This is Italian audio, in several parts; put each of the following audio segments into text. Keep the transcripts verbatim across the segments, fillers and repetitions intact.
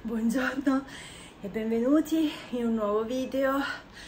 Buongiorno e benvenuti in un nuovo video.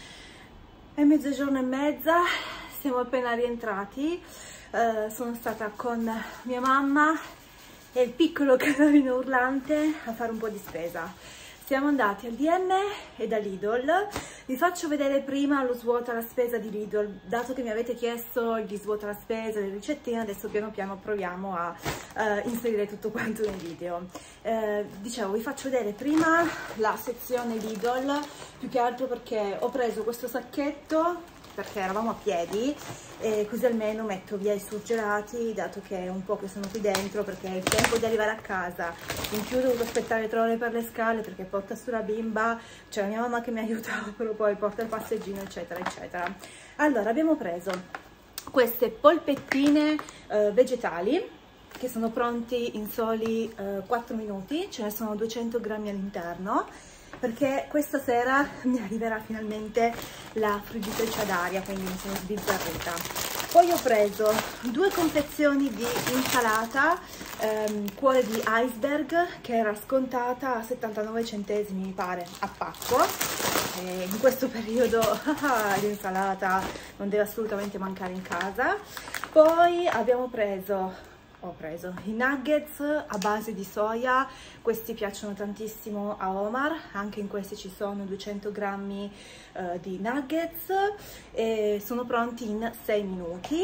È mezzogiorno e mezza, siamo appena rientrati. Uh, sono stata con mia mamma e il piccolo canarino urlante a fare un po' di spesa. Siamo andati al D M e da Lidl. Vi faccio vedere prima lo svuota la spesa di Lidl, dato che mi avete chiesto gli svuota la spesa, le ricettine. Adesso piano piano proviamo a uh, inserire tutto quanto nel video. Uh, dicevo, vi faccio vedere prima la sezione Lidl, più che altro perché ho preso questo sacchetto perché eravamo a piedi e così almeno metto via i surgelati, dato che è un po' che sono qui dentro, perché è il tempo di arrivare a casa. In più ho dovuto aspettare tre ore per le scale perché porta su la bimba, c'è la mia mamma che mi aiuta, però poi porta il passeggino eccetera eccetera. Allora abbiamo preso queste polpettine eh, vegetali che sono pronti in soli eh, quattro minuti, ce ne sono duecento grammi all'interno, perché questa sera mi arriverà finalmente la friggitrice ad aria, quindi mi sono sbizzarrita. Poi ho preso due confezioni di insalata ehm, cuore di iceberg, che era scontata a settantanove centesimi mi pare a pacco, e in questo periodo l'insalata non deve assolutamente mancare in casa. Poi abbiamo preso ho preso i nuggets a base di soia, questi piacciono tantissimo a Omar, anche in questi ci sono duecento grammi uh, di nuggets e sono pronti in sei minuti.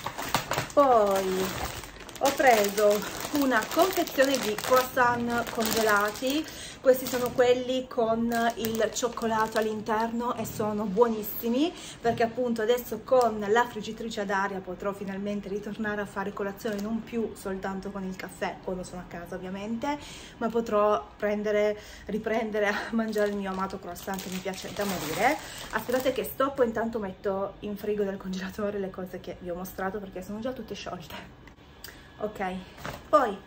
Poi ho preso una confezione di croissant congelati, questi sono quelli con il cioccolato all'interno e sono buonissimi, perché appunto adesso con la friggitrice ad aria potrò finalmente ritornare a fare colazione, non più soltanto con il caffè, quando sono a casa ovviamente, ma potrò prendere, riprendere a mangiare il mio amato croissant che mi piace da morire. Aspettate che stoppo, intanto metto in frigo nel congelatore le cose che vi ho mostrato perché sono già tutte sciolte. Ok, poi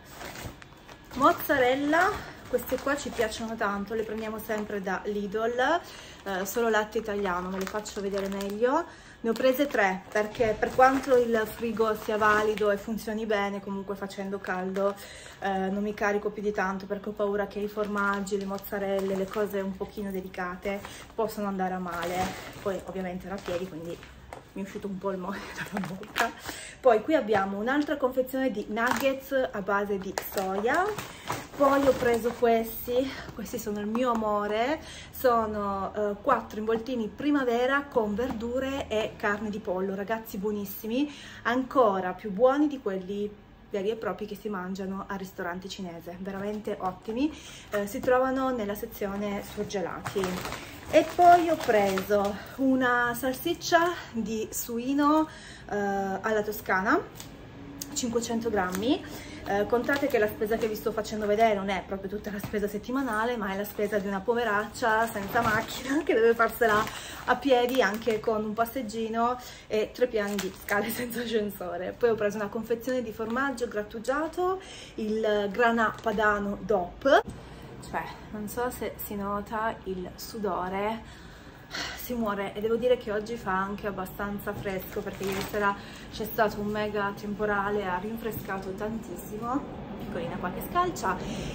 mozzarella, queste qua ci piacciono tanto, le prendiamo sempre da Lidl, eh, solo latte italiano, me le faccio vedere meglio. Ne ho prese tre perché, per quanto il frigo sia valido e funzioni bene, comunque facendo caldo eh, non mi carico più di tanto, perché ho paura che i formaggi, le mozzarelle, le cose un pochino delicate possano andare a male. Poi ovviamente ero a piedi, quindi mi è uscito un polmone dalla bocca. Poi qui abbiamo un'altra confezione di nuggets a base di soia. Poi ho preso questi, questi sono il mio amore, sono eh, quattro involtini primavera con verdure e carne di pollo, ragazzi, buonissimi, ancora più buoni di quelli veri e propri che si mangiano al ristorante cinese, veramente ottimi. Eh, si trovano nella sezione surgelati. E poi ho preso una salsiccia di suino eh, alla toscana, cinquecento grammi. Eh, contate che la spesa che vi sto facendo vedere non è proprio tutta la spesa settimanale, ma è la spesa di una poveraccia senza macchina che deve farsela a piedi, anche con un passeggino e tre piani di scale senza ascensore. Poi ho preso una confezione di formaggio grattugiato, il Grana Padano D O P. Cioè, non so se si nota il sudore, si muore, e devo dire che oggi fa anche abbastanza fresco perché ieri sera c'è stato un mega temporale, ha rinfrescato tantissimo, piccolina qualche scalcia,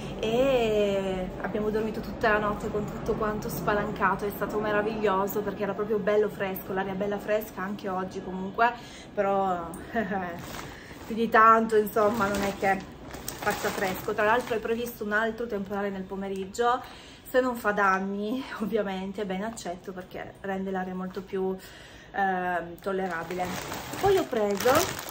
e abbiamo dormito tutta la notte con tutto quanto spalancato. È stato meraviglioso perché era proprio bello fresco, l'aria bella fresca anche oggi comunque, però più di tanto insomma non è che faccia fresco. Tra l'altro è previsto un altro temporale nel pomeriggio, se non fa danni ovviamente ben accetto, perché rende l'aria molto più eh, tollerabile. Poi ho preso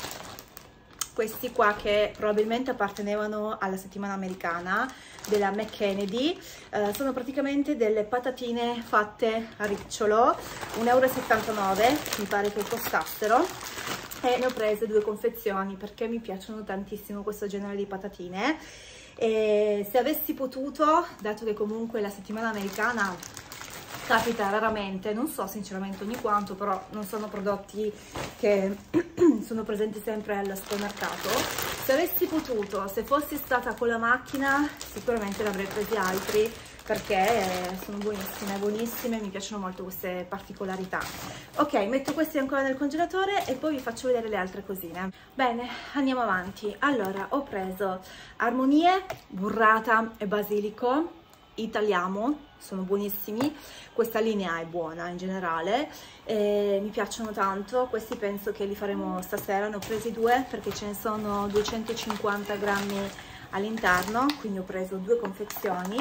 questi qua che probabilmente appartenevano alla settimana americana della McKennedy, eh, sono praticamente delle patatine fatte a ricciolo, un euro e settantanove mi pare che costassero, e ne ho prese due confezioni perché mi piacciono tantissimo questo genere di patatine. E se avessi potuto, dato che comunque la settimana americana capita raramente, non so sinceramente ogni quanto, però non sono prodotti che sono presenti sempre al supermercato, se avessi potuto, se fossi stata con la macchina, sicuramente ne avrei presi altri, perché sono buonissime, buonissime, mi piacciono molto queste particolarità. Ok, metto questi ancora nel congelatore e poi vi faccio vedere le altre cosine. Bene, andiamo avanti. Allora, ho preso armonie, burrata e basilico, Italiamo, sono buonissimi, questa linea è buona in generale, e mi piacciono tanto. Questi penso che li faremo stasera, ne ho presi due perché ce ne sono duecentocinquanta grammi all'interno, quindi ho preso due confezioni.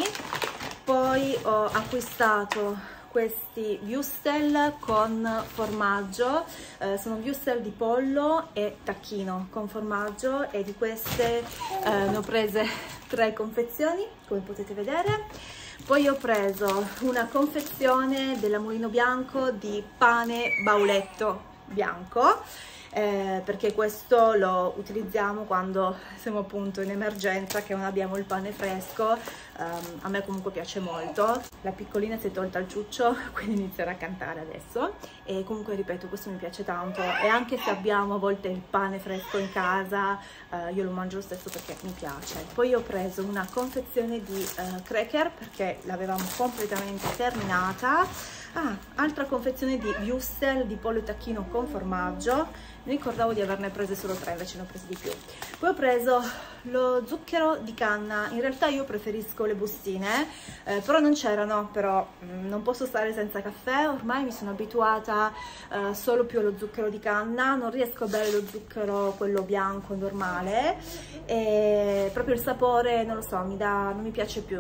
Poi ho acquistato questi wurstel con formaggio, eh, sono wurstel di pollo e tacchino con formaggio, e di queste eh, ne ho prese tre confezioni, come potete vedere. Poi ho preso una confezione della Mulino Bianco di pane bauletto bianco, eh, perché questo lo utilizziamo quando siamo appunto in emergenza, che non abbiamo il pane fresco. Um, a me comunque piace molto. La piccolina si è tolta il ciuccio, quindi inizierà a cantare adesso, e comunque ripeto, questo mi piace tanto, e anche se abbiamo a volte il pane fresco in casa, uh, io lo mangio lo stesso perché mi piace. Poi ho preso una confezione di uh, cracker perché l'avevamo completamente terminata. Ah, altra confezione di wurstel di pollo e tacchino con formaggio. Mi ricordavo di averne prese solo tre, invece ne ho presi di più. Poi ho preso lo zucchero di canna. In realtà io preferisco le bustine, eh, però non c'erano, però mh, non posso stare senza caffè, ormai mi sono abituata eh, solo più allo zucchero di canna, non riesco a bere lo zucchero quello bianco normale, e proprio il sapore, non lo so, mi dà, non mi piace più.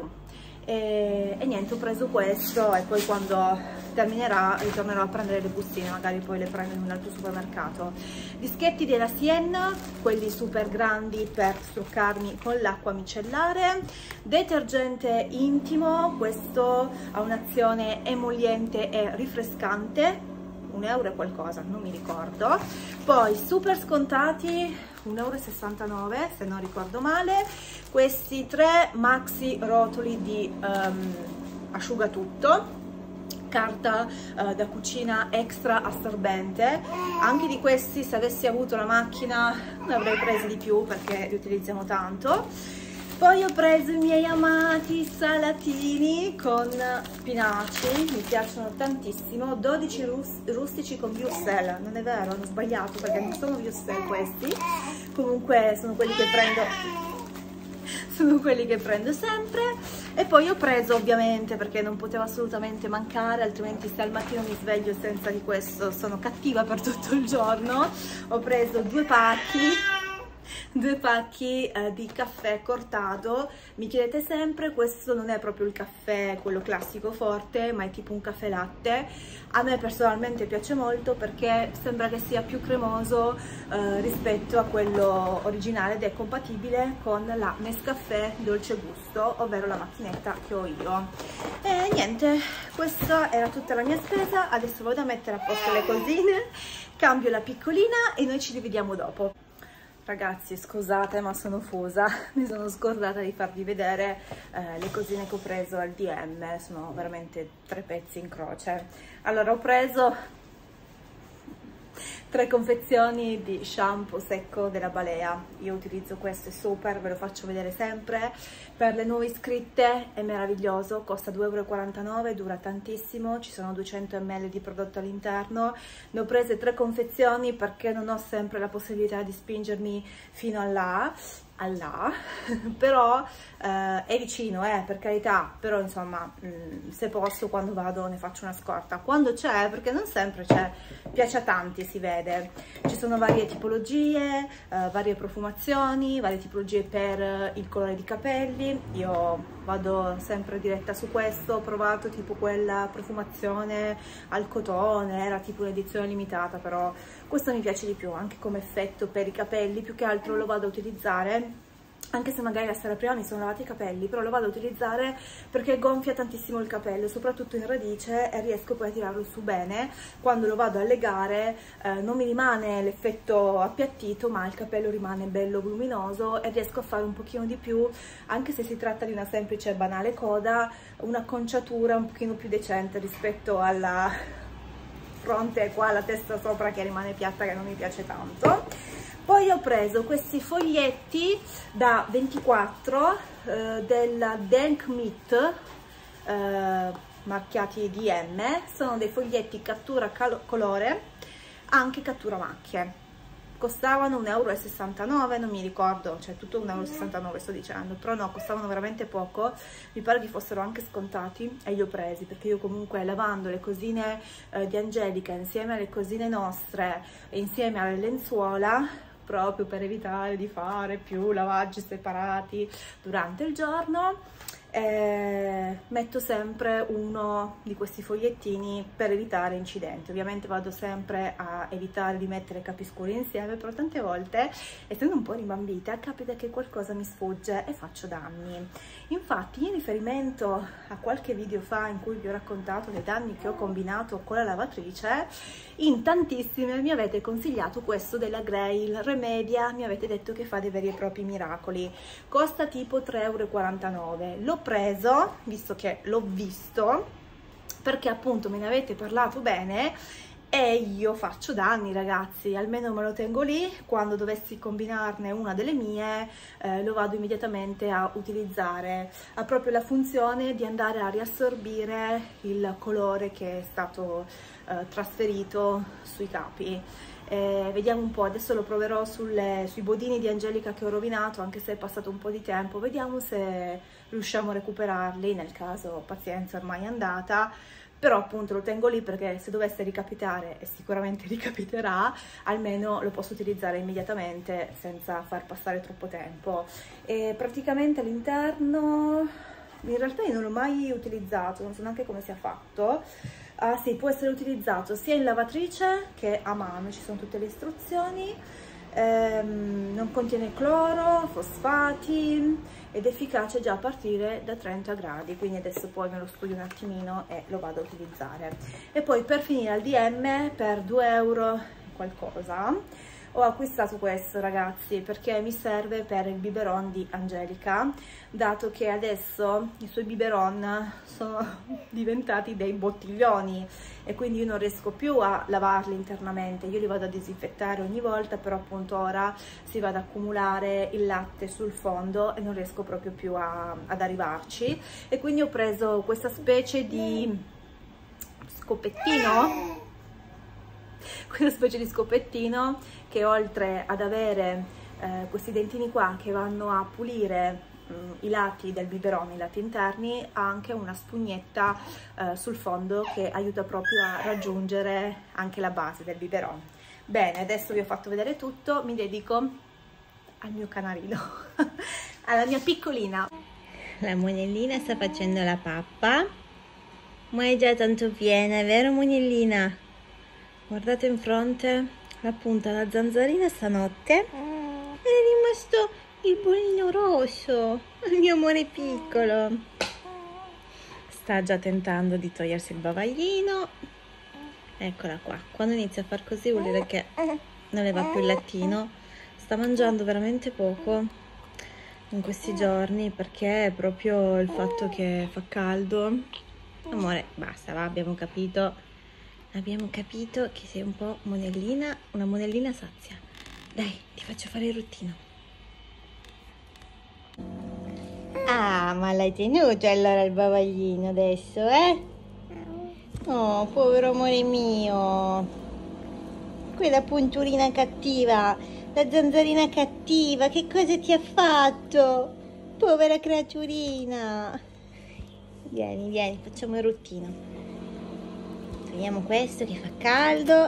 E, e niente, ho preso questo, e poi quando terminerà ritornerò a prendere le bustine, magari poi le prendo in un altro supermercato. Dischetti della Sienna, quelli super grandi per struccarmi con l'acqua micellare. Detergente intimo, questo ha un'azione emolliente e rinfrescante, un euro e qualcosa, non mi ricordo. Poi super scontati, un euro e sessantanove se non ricordo male, questi tre maxi rotoli di um, asciugatutto, carta uh, da cucina extra assorbente. Anche di questi, se avessi avuto la macchina, ne avrei presi di più perché li utilizziamo tanto. Poi ho preso i miei amati salatini con spinaci, mi piacciono tantissimo, dodici rus rustici con wurstel. Non è vero, hanno sbagliato perché non sono wurstel questi, comunque sono quelli che prendo, sono quelli che prendo sempre. E poi ho preso, ovviamente, perché non poteva assolutamente mancare, altrimenti se al mattino mi sveglio senza di questo sono cattiva per tutto il giorno, ho preso due pacchi due pacchi eh, di caffè cortado. Mi chiedete sempre, questo non è proprio il caffè quello classico forte, ma è tipo un caffè latte. A me personalmente piace molto perché sembra che sia più cremoso eh, rispetto a quello originale, ed è compatibile con la Nescafè dolce gusto, ovvero la macchinetta che ho io. E niente, questa era tutta la mia spesa. Adesso vado a mettere a posto le cosine, cambio la piccolina e noi ci dividiamo dopo. Ragazzi, scusate ma sono fusa, mi sono scordata di farvi vedere eh, le cosine che ho preso al D M, sono veramente tre pezzi in croce. Allora, ho preso tre confezioni di shampoo secco della Balea. Io utilizzo questo, è super, ve lo faccio vedere sempre. Per le nuove iscritte è meraviglioso, costa due e quarantanove euro, dura tantissimo, ci sono duecento millilitri di prodotto all'interno. Ne ho prese tre confezioni perché non ho sempre la possibilità di spingermi fino a là, a là. Però eh, è vicino, eh, per carità, però insomma mh, se posso, quando vado ne faccio una scorta, quando c'è, perché non sempre c'è, piace a tanti, si vede. Ci sono varie tipologie, eh, varie profumazioni, varie tipologie per il colore di capelli. Io vado sempre diretta su questo, ho provato tipo quella profumazione al cotone, era tipo un'edizione limitata, però questo mi piace di più, anche come effetto per i capelli. Più che altro lo vado a utilizzare, anche se magari la sera prima mi sono lavati i capelli, però lo vado a utilizzare perché gonfia tantissimo il capello, soprattutto in radice, e riesco poi a tirarlo su bene. Quando lo vado a legare eh, non mi rimane l'effetto appiattito, ma il capello rimane bello voluminoso, e riesco a fare un pochino di più, anche se si tratta di una semplice e banale coda, un'acconciatura un pochino più decente rispetto alla fronte qua, la testa sopra che rimane piatta, che non mi piace tanto. Poi ho preso questi foglietti da ventiquattro eh, della Denk Meat, eh, marchiati D M, sono dei foglietti cattura colore, anche cattura macchie. costavano un euro e sessantanove, non mi ricordo, cioè tutto un euro e sessantanove sto dicendo, però no, costavano veramente poco, mi pare che fossero anche scontati e li ho presi perché io comunque lavando le cosine eh, di Angelica insieme alle cosine nostre e insieme alle lenzuola, proprio per evitare di fare più lavaggi separati durante il giorno, eh, metto sempre uno di questi fogliettini per evitare incidenti. Ovviamente vado sempre a evitare di mettere capi scuri insieme, però tante volte, essendo un po' rimbambita, capita che qualcosa mi sfugge e faccio danni. Infatti, in riferimento a qualche video fa in cui vi ho raccontato dei danni che ho combinato con la lavatrice, in tantissime mi avete consigliato questo della Grail Remedia, mi avete detto che fa dei veri e propri miracoli. Costa tipo tre euro e quarantanove. L'ho preso, visto che l'ho visto, perché appunto me ne avete parlato bene e io faccio danni, ragazzi, almeno me lo tengo lì, quando dovessi combinarne una delle mie eh, lo vado immediatamente a utilizzare. Ha proprio la funzione di andare a riassorbire il colore che è stato eh, trasferito sui capi. Eh, vediamo un po', adesso lo proverò sulle, sui bodini di Angelica che ho rovinato, anche se è passato un po' di tempo, vediamo se riusciamo a recuperarli, nel caso pazienza, ormai è andata, però appunto lo tengo lì perché se dovesse ricapitare, e sicuramente ricapiterà, almeno lo posso utilizzare immediatamente senza far passare troppo tempo. E praticamente all'interno, in realtà io non l'ho mai utilizzato, non so neanche come sia fatto. Ah sì, può essere utilizzato sia in lavatrice che a mano, ci sono tutte le istruzioni, ehm, non contiene cloro, fosfati ed è efficace già a partire da trenta gradi, quindi adesso poi me lo studio un attimino e lo vado a utilizzare. E poi per finire al D M, per due euro qualcosa, ho acquistato questo, ragazzi, perché mi serve per il biberon di Angelica, dato che adesso i suoi biberon sono diventati dei bottiglioni e quindi io non riesco più a lavarli internamente, io li vado a disinfettare ogni volta, però appunto ora si va ad accumulare il latte sul fondo e non riesco proprio più a, ad arrivarci, e quindi ho preso questa specie di scopettino questa specie di scopettino che, oltre ad avere eh, questi dentini qua che vanno a pulire mh, i lati del biberon, i lati interni, ha anche una spugnetta eh, sul fondo che aiuta proprio a raggiungere anche la base del biberon. Bene, adesso vi ho fatto vedere tutto, mi dedico al mio canarino alla mia piccolina. La Monellina sta facendo la pappa, ma è già tanto piena, è vero Monellina? Guardate in fronte, la punta la zanzarina stanotte, ed è rimasto il bolino rosso, il mio amore piccolo. Sta già tentando di togliersi il bavaglino, eccola qua. Quando inizia a far così vuol dire che non le va più il lattino. Sta mangiando veramente poco in questi giorni perché è proprio il fatto che fa caldo. Amore, basta, va, abbiamo capito. Abbiamo capito che sei un po' monellina, una monellina sazia. Dai, ti faccio fare il ruttino. Ah, ma l'hai tenuto allora il bavaglino adesso, eh? Oh, povero amore mio. Quella punturina cattiva, la zanzarina cattiva, che cosa ti ha fatto? Povera creaturina. Vieni, vieni, facciamo il ruttino. Togliamo questo che fa caldo.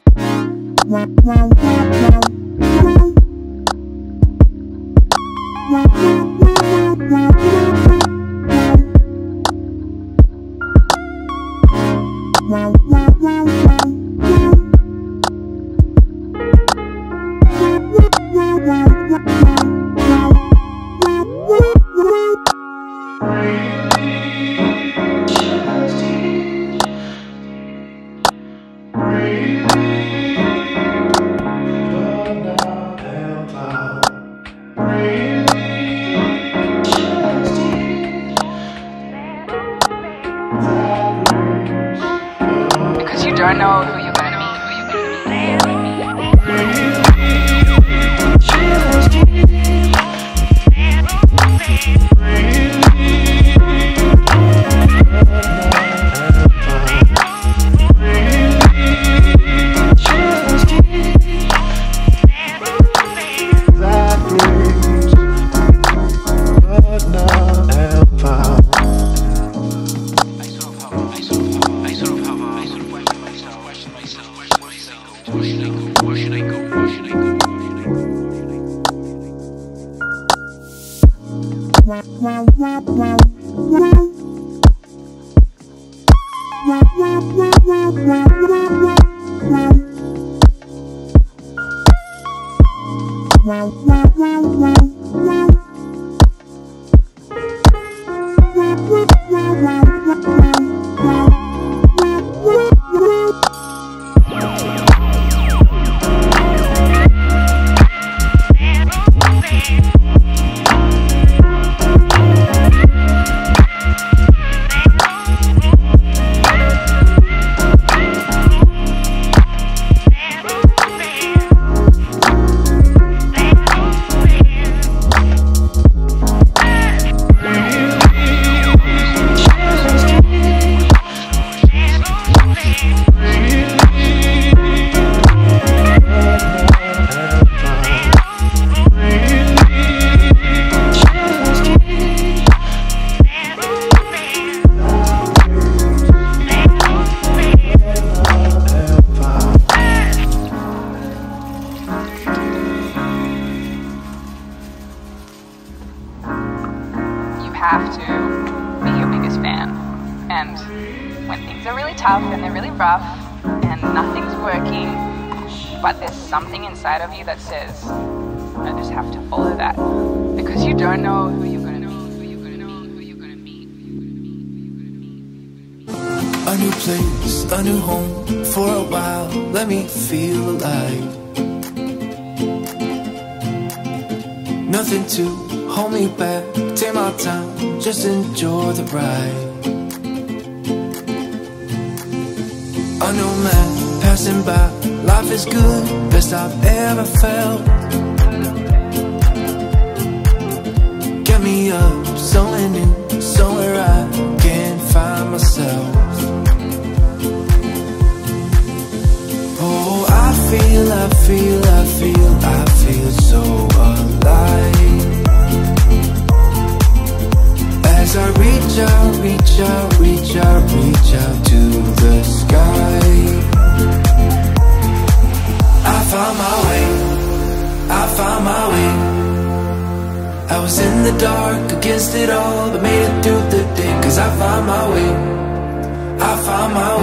don't know who you're gonna meet. Have to be your biggest fan, and when things are really tough and they're really rough and nothing's working, but there's something inside of you that says, I just have to follow that, because you don't know who you're gonna meet, who you're gonna meet, who you're gonna meet, who you're gonna meet, who you're gonna meet. A new place, a new home, for a while, let me feel alive. Nothing to hold me back, take my time, just enjoy the ride. I know man, passing by, life is good, best I've ever felt. Get me up, somewhere new, somewhere I can find myself. Oh, I feel, I feel, I feel, I feel so alive. As I reach out, reach out, reach out, reach out to the sky, I found my way, I found my way. I was in the dark, against it all, but made it through the day. Cause I found my way, I found my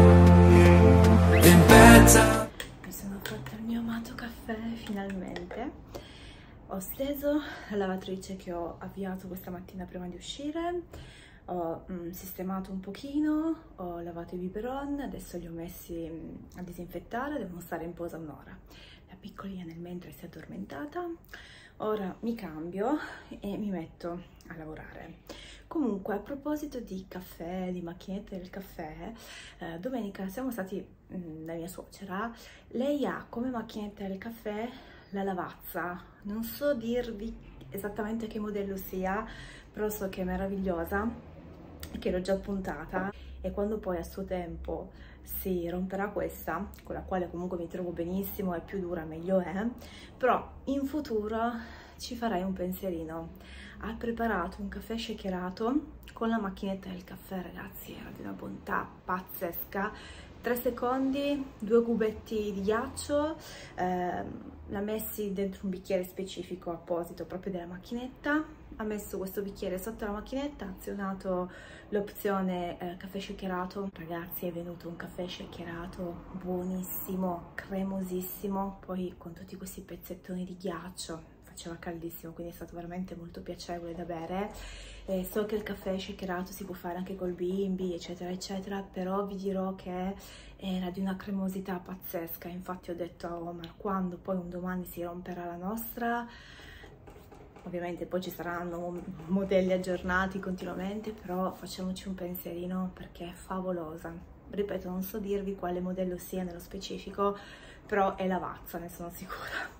way. In bad time. Mi sono fatta il mio amato caffè, finalmente. Ho steso la lavatrice che ho avviato questa mattina prima di uscire, ho mm, sistemato un pochino, ho lavato i biberon, adesso li ho messi mm, a disinfettare, devono stare in posa un'ora. La piccolina nel mentre si è addormentata, ora mi cambio e mi metto a lavorare. Comunque, a proposito di caffè, di macchinette del caffè, eh, domenica siamo stati mm, da mia suocera, lei ha come macchinetta del caffè la Lavazza, non so dirvi esattamente che modello sia, però so che è meravigliosa, che l'ho già puntata, e quando poi a suo tempo si romperà questa, con la quale comunque mi trovo benissimo, è più dura meglio è, però in futuro ci farai un pensierino. Ha preparato un caffè shakerato con la macchinetta del caffè, ragazzi, era di una bontà pazzesca. Tre secondi, due cubetti di ghiaccio, ehm, l'ha messi dentro un bicchiere specifico apposito proprio della macchinetta, ha messo questo bicchiere sotto la macchinetta, ha azionato l'opzione eh, caffè shakerato. Ragazzi, è venuto un caffè shakerato buonissimo, cremosissimo, poi con tutti questi pezzettoni di ghiaccio, faceva caldissimo, quindi è stato veramente molto piacevole da bere. Eh, so che il caffè shakerato si può fare anche col bimbi, eccetera eccetera, però vi dirò che era di una cremosità pazzesca. Infatti ho detto a Omar, quando poi un domani si romperà la nostra, ovviamente poi ci saranno modelli aggiornati continuamente, però facciamoci un pensierino perché è favolosa. Ripeto, non so dirvi quale modello sia nello specifico, però è Lavazza, ne sono sicura.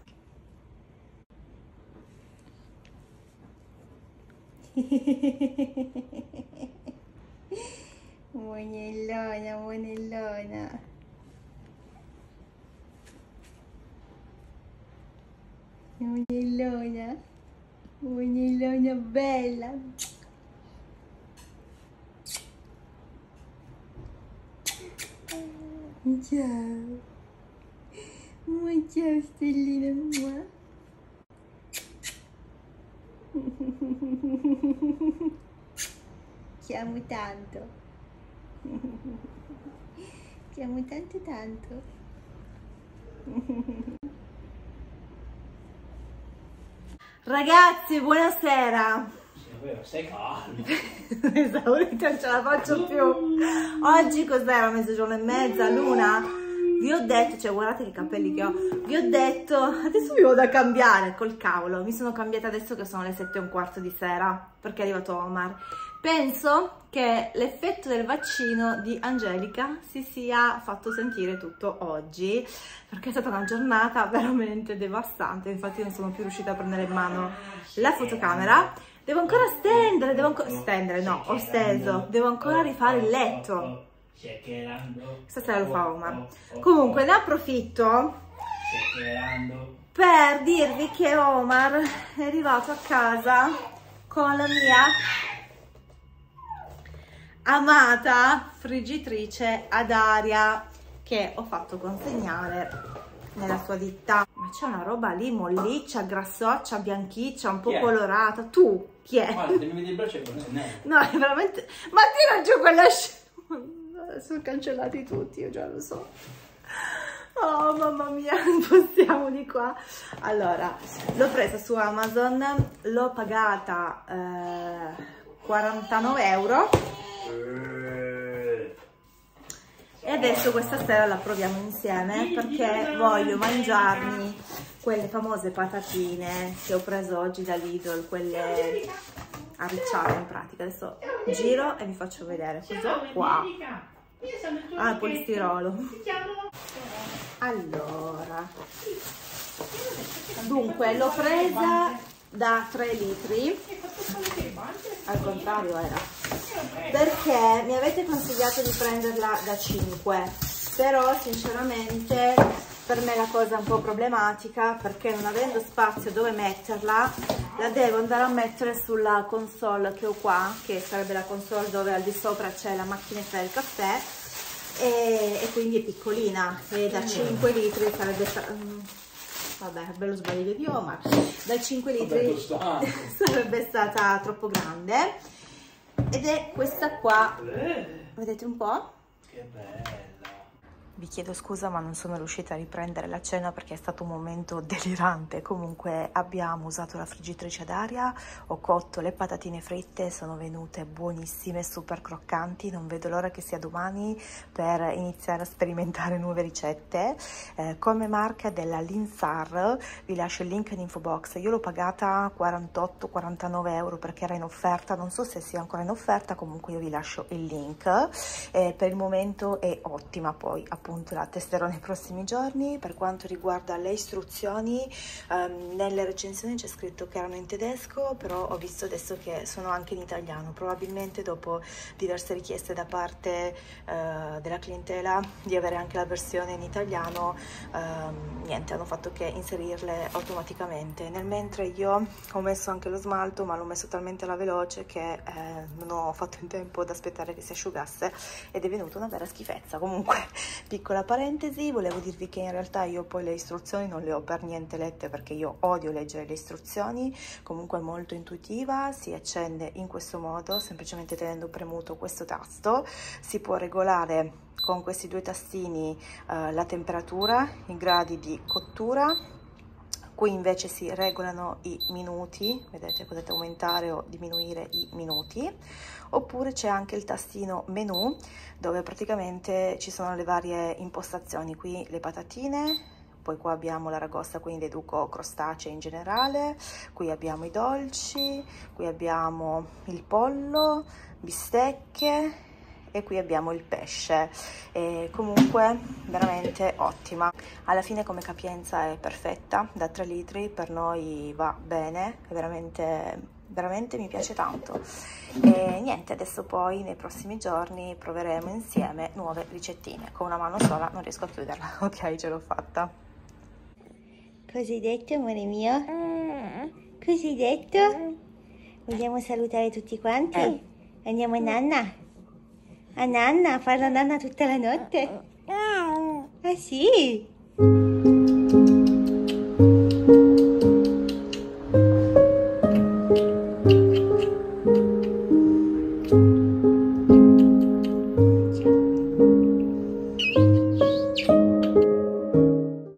Monellona, monellona. Monellona, monellona bella. Ciao. Ma ciao stellina mia. Ti amo tanto. Ti amo tanto tanto. Ragazzi, buonasera. Stai calmo. Esaurita, non ce la faccio più. Oggi cos'era? Mezzogiorno e mezza, l'una. Vi ho detto, cioè guardate che capelli che ho. Vi ho detto, adesso mi vado a cambiare, col cavolo. Mi sono cambiata adesso che sono le sette e un quarto di sera, perché è arrivato Omar. Penso che l'effetto del vaccino di Angelica si sia fatto sentire tutto oggi, perché è stata una giornata veramente devastante. Infatti non sono più riuscita a prendere in mano la fotocamera. Devo ancora stendere, devo ancora stendere, no, ho steso, devo ancora rifare il letto. Stasera lo fa Omar. Comunque ne approfitto per dirvi che Omar è arrivato a casa con la mia amata friggitrice ad aria che ho fatto consegnare nella sua ditta. Ma c'è una roba lì molliccia, grassoccia, bianchiccia, un po' colorata. Tu chi è? Guarda, devi vedere il braccio che non è nero. No, è veramente... Ma tira giù quella scena. Sono cancellati tutti, io già lo so. Oh mamma mia, non possiamo di qua. Allora, l'ho presa su Amazon, l'ho pagata eh, quarantanove euro e adesso questa sera la proviamo insieme perché voglio mangiarmi quelle famose patatine che ho preso oggi da Lidl, quelle arricciate in pratica. Adesso giro e vi faccio vedere cosa ho qua. Ah, il polistirolo. Allora, dunque l'ho presa da tre litri, al contrario era, perché mi avete consigliato di prenderla da cinque, però sinceramente per me la cosa è un po' problematica perché non avendo spazio dove metterla la devo andare a mettere sulla console che ho qua, che sarebbe la console dove al di sopra c'è la macchinetta del caffè, e, e quindi è piccolina, e da cinque litri sarebbe vabbè, bello sbaglio di Omar, da cinque litri sarebbe stata troppo grande, ed è questa qua, vedete un po'? Che bella. Vi chiedo scusa ma non sono riuscita a riprendere la cena perché è stato un momento delirante. Comunque abbiamo usato la friggitrice ad aria, ho cotto le patatine fritte, sono venute buonissime, super croccanti, non vedo l'ora che sia domani per iniziare a sperimentare nuove ricette. Eh, come marca della Linsar, vi lascio il link in info box, io l'ho pagata quarantotto quarantanove euro perché era in offerta, non so se sia ancora in offerta, comunque io vi lascio il link. Eh, per il momento è ottima, poi appunto la testerò nei prossimi giorni. Per quanto riguarda le istruzioni, ehm, nelle recensioni c'è scritto che erano in tedesco, però ho visto adesso che sono anche in italiano, probabilmente dopo diverse richieste da parte eh, della clientela di avere anche la versione in italiano, ehm, niente, hanno fatto che inserirle automaticamente. Nel mentre io ho messo anche lo smalto, ma l'ho messo talmente alla veloce che eh, non ho fatto in tempo ad aspettare che si asciugasse ed è venuta una vera schifezza. Comunque, piccola parentesi, volevo dirvi che in realtà io poi le istruzioni non le ho per niente lette perché io odio leggere le istruzioni. Comunque è molto intuitiva, si accende in questo modo, semplicemente tenendo premuto questo tasto. Si può regolare con questi due tastini eh, la temperatura, i gradi di cottura. Qui invece si regolano i minuti, vedete, potete aumentare o diminuire i minuti. Oppure c'è anche il tastino menu dove praticamente ci sono le varie impostazioni. Qui le patatine, poi qua abbiamo l'aragosta, quindi deduco crostacei in generale, qui abbiamo i dolci, qui abbiamo il pollo, bistecche e qui abbiamo il pesce. E comunque veramente ottima. Alla fine come capienza è perfetta, da tre litri per noi va bene, è veramente veramente mi piace tanto. E niente, adesso poi nei prossimi giorni proveremo insieme nuove ricettine. Con una mano sola non riesco a chiuderla. Ok, ce l'ho fatta. Così detto, amore mio? Così detto? Vogliamo salutare tutti quanti? Andiamo a nanna? A nanna? A fare la nanna tutta la notte? Ah sì?